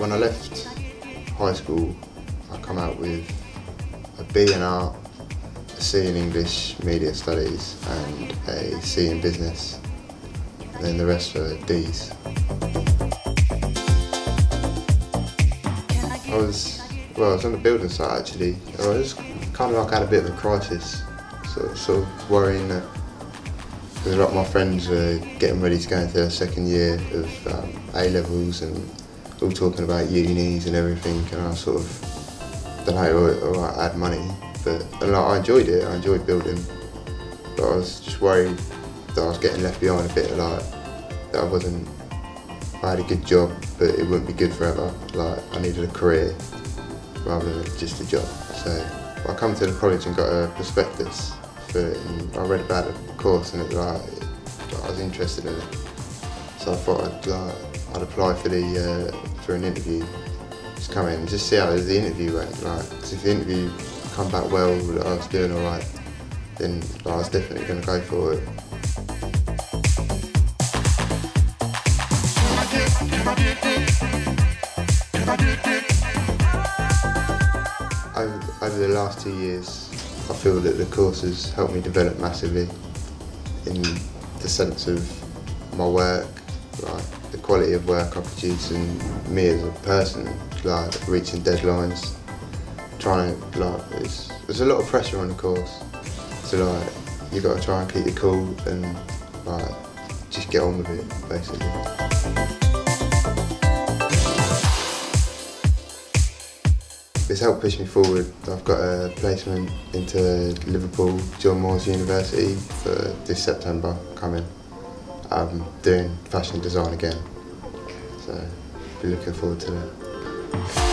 When I left high school, I come out with a B in art, a C in English Media Studies and a C in Business, and then the rest were Ds. I was on the building site actually. I was kind of like had a bit of a crisis, sort of worrying that because a lot of my friends were getting ready to go into their second year of A-levels and all talking about unis and everything, and I sort of, don't know, I had money, but I enjoyed it, I enjoyed building, but I was just worried that I was getting left behind a bit, like that I had a good job, but it wouldn't be good forever, like I needed a career rather than just a job. So I come to the college and got a prospectus for it, and I read about the course and I was interested in it. So I thought I'd apply for an interview, just come in and just see how the interview went. Because if the interview come back well, that I was doing alright, then I was definitely going to go for it. Over the last 2 years, I feel that the course has helped me develop massively in the sense of my work, like the quality of work I produce, and me as a person, like reaching deadlines, there's a lot of pressure on the course, so like you got to try and keep it cool and like just get on with it basically. It's helped push me forward. I've got a placement into Liverpool John Moores University for this September coming. I'm doing fashion design again, so be looking forward to that.